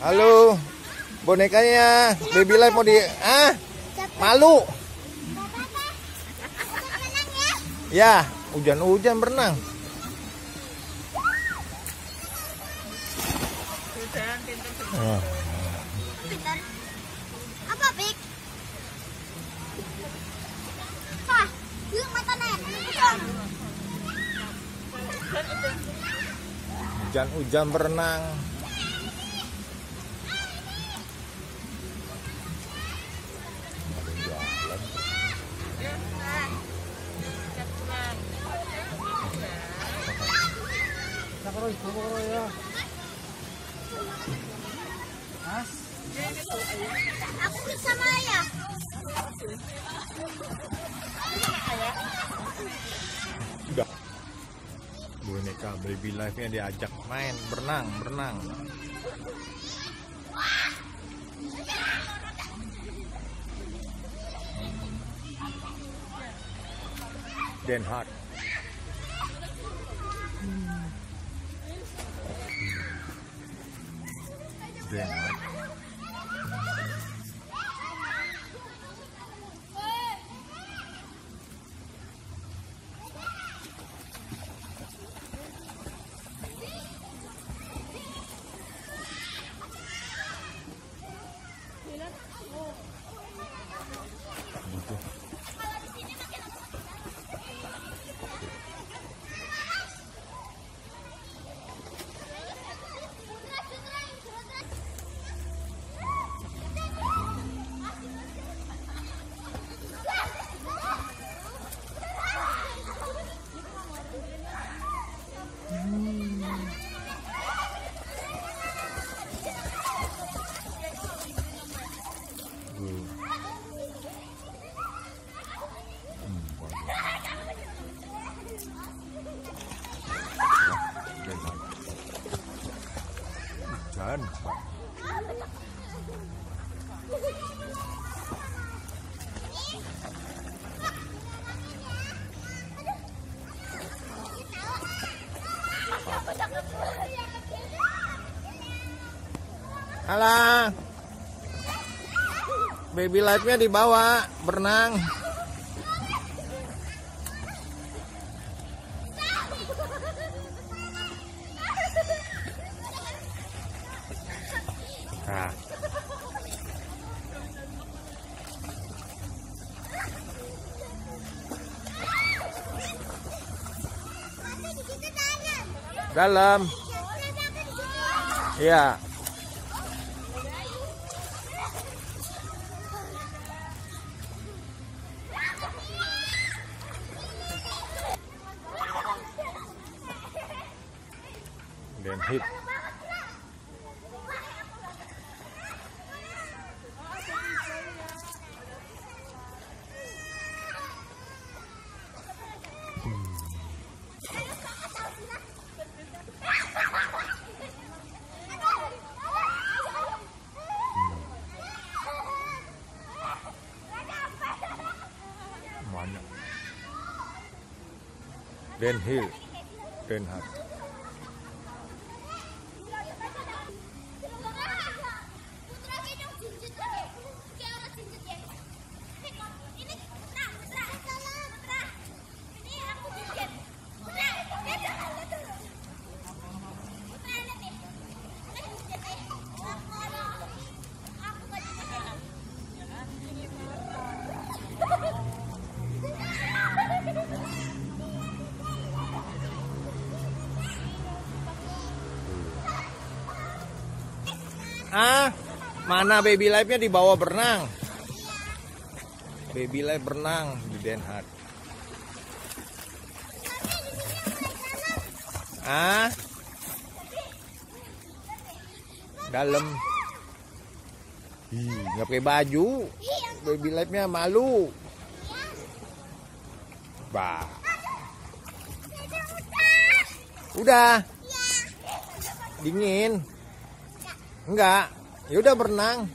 Halo, bonekanya Baby Life mau malu. Ya, hujan-hujan berenang. Pintar. Apa, Pik? Wah, yuk mata nek. Hujan-hujan berenang. Aku sama ayah. Udah. Boneka Baby Life-nya diajak main berenang. Den Haag. Den Haag. Hujan. Alah, Baby Life-nya dibawa berenang. Nah. Dalam. Iya. Den Haag. Mana? Den Haag. Den Haag. Mana Baby Life-nya dibawa berenang. Baby Life berenang di Den Haag. Dalam. Nggak pakai baju. Baby Life-nya malu. Bah. Udah. Dingin. Enggak. Ya udah berenang.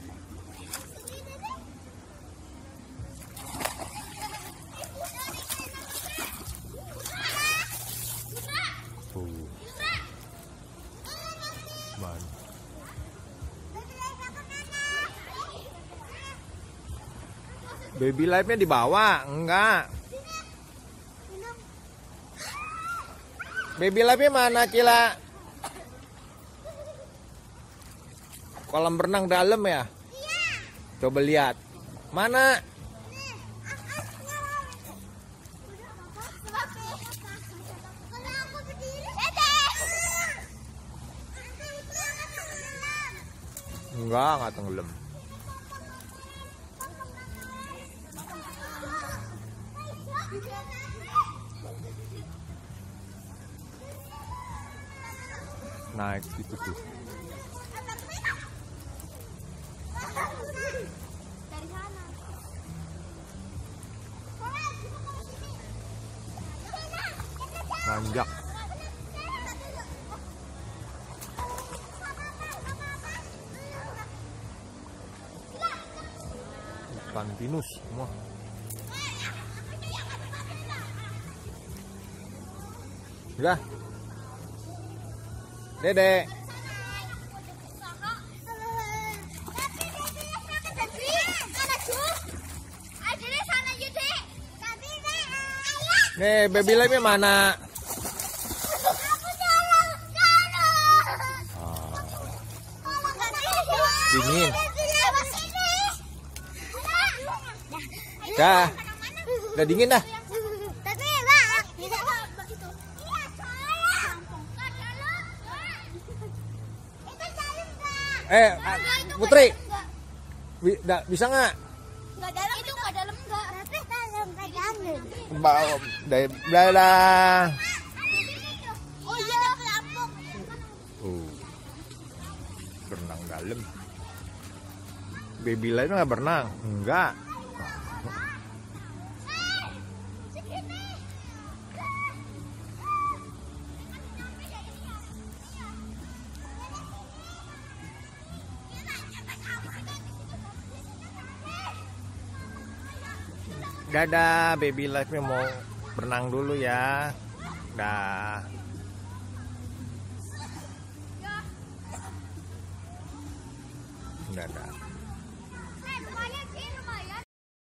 Man. Baby life-nya di bawah, enggak. Baby life-nya mana, Cila? Kolam renang dalam ya? Coba lihat. Mana? Enggak tenggelam. Naik gitu tuh. Dari sana. Nanjak. Ikan pinus semua. Udah. Dede. Nih, baby life-nya mana? Dingin. Dah. Udah dingin dah. Putri. Bisa nggak? Nggak dalam, itu nggak dalam nggak. Tapi dalam, nggak dalam. Dadah. Oh iya, pelampung. Berenang dalam. Baby life nggak berenang? Enggak. Dadah, baby life-nya mau berenang dulu ya. Dah. Dadah.